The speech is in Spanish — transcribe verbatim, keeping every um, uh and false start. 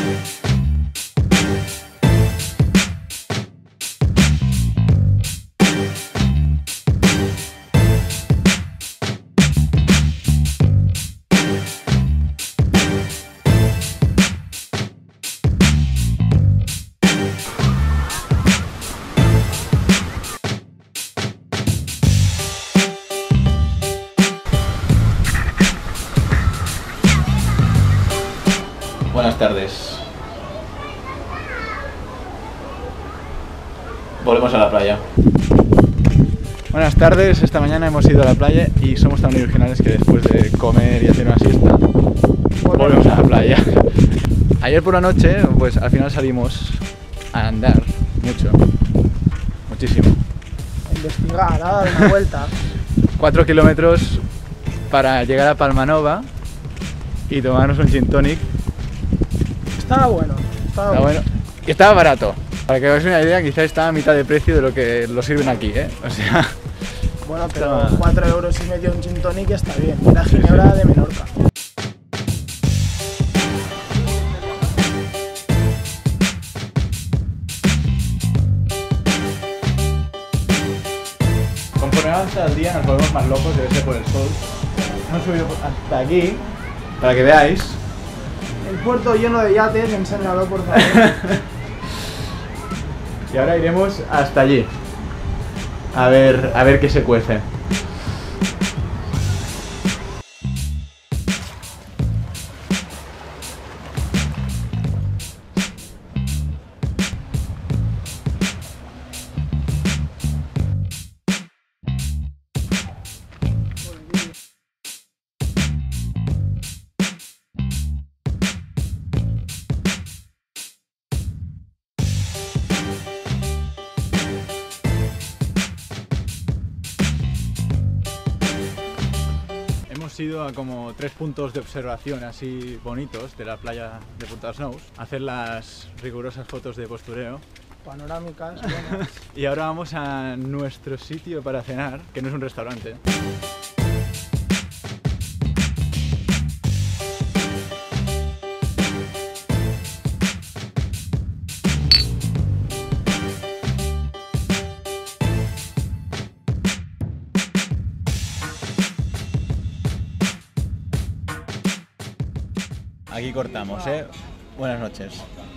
Buenas tardes. Volvemos a la playa. Buenas tardes, esta mañana hemos ido a la playa y somos tan originales que después de comer y hacer una siesta volvemos a la playa. Ayer por la noche, pues al final salimos a andar mucho, muchísimo. A investigar, a dar una vuelta. Cuatro kilómetros para llegar a Palmanova y tomarnos un gin tonic. Estaba bueno, estaba Está bueno. bueno. Y estaba barato. Para que os hagáis una idea, quizás estaba a mitad de precio de lo que lo sirven aquí, ¿eh? O sea... Bueno, pero Estaba- cuatro euros y medio un gin tonic está bien. La ginebra de Menorca. Conforme avanza el día nos volvemos más locos, debe ser por el sol. Hemos subido hasta aquí, para que veáis. El puerto lleno de yates, enséñalo por favor. Y ahora iremos hasta allí. A ver, a ver qué se cuece. Hemos ido a como tres puntos de observación así bonitos de la playa de Punta Snows, a hacer las rigurosas fotos de postureo. Panorámicas, buenas. Y ahora vamos a nuestro sitio para cenar, que no es un restaurante. Aquí cortamos, ¿eh? Buenas noches.